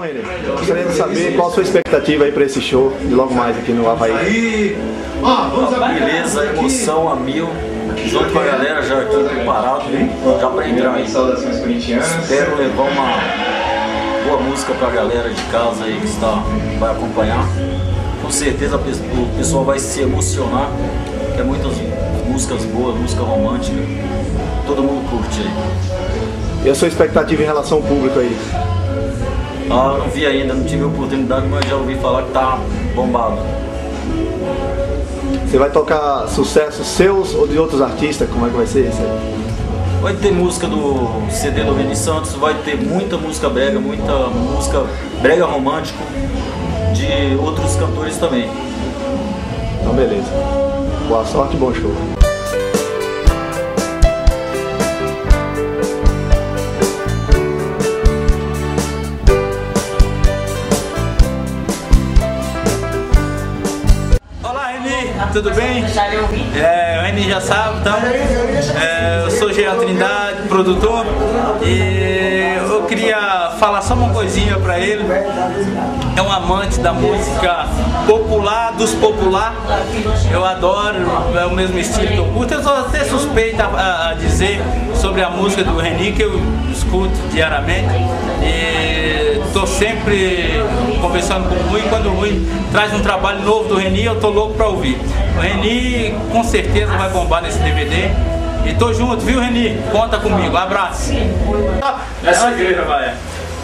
Renner, gostaria de saber qual a sua expectativa aí para esse show de logo mais aqui no Avaí. Beleza, emoção a mil, junto com a galera já aqui preparado, já para entrar aí. Espero levar uma boa música para a galera de casa aí que vai acompanhar. Com certeza o pessoal vai se emocionar, é muitas músicas boas, música romântica, todo mundo curte aí. E a sua expectativa em relação ao público aí? Ah, não vi ainda, não tive a oportunidade, mas já ouvi falar que tá bombado. Você vai tocar sucessos seus ou de outros artistas? Como é que vai ser isso aí? Vai ter música do CD do Reni Santos, vai ter muita música brega romântico, de outros cantores também. Então beleza. Boa sorte e bom show. Tudo bem? O Reni já sabe, então, eu sou Jean Trindade, produtor, e eu queria falar só uma coisinha pra ele. É um amante da música popular, dos popular, eu adoro, é o mesmo estilo que eu curto. Eu sou até suspeita a dizer sobre a música do Reni, que eu escuto diariamente, e tô sempre conversando com o Rui. Quando o Rui traz um trabalho novo do Reni, eu tô louco pra ouvir. O Reni com certeza vai bombar nesse DVD. E tô junto, viu, Reni? Conta comigo, abraço. Essa igreja, vai.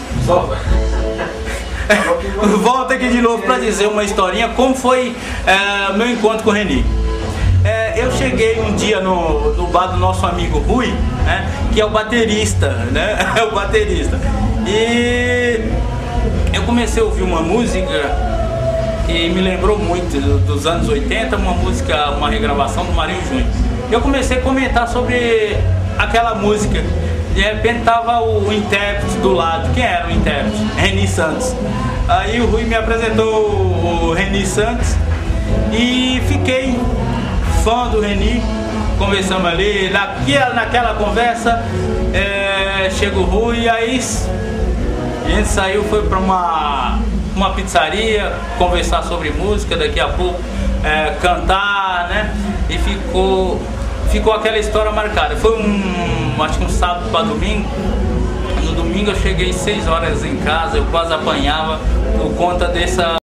Volto aqui de novo para dizer uma historinha, como foi meu encontro com o Reni. Eu cheguei um dia no bar do nosso amigo Rui, né, que é o baterista, né? É o baterista. E eu comecei a ouvir uma música que me lembrou muito dos anos 80, uma regravação do Marinho Júnior. Eu comecei a comentar sobre aquela música. De repente tava o intérprete do lado. Quem era o intérprete? Reni Santos. Aí o Rui me apresentou o Reni Santos e fiquei fã do Reni. Conversamos ali, naquela conversa chega o Rui, aí a gente saiu, foi para uma pizzaria, conversar sobre música, daqui a pouco cantar, né? E ficou aquela história marcada. Foi acho que um sábado para domingo. No domingo eu cheguei 6 horas em casa, eu quase apanhava por conta dessa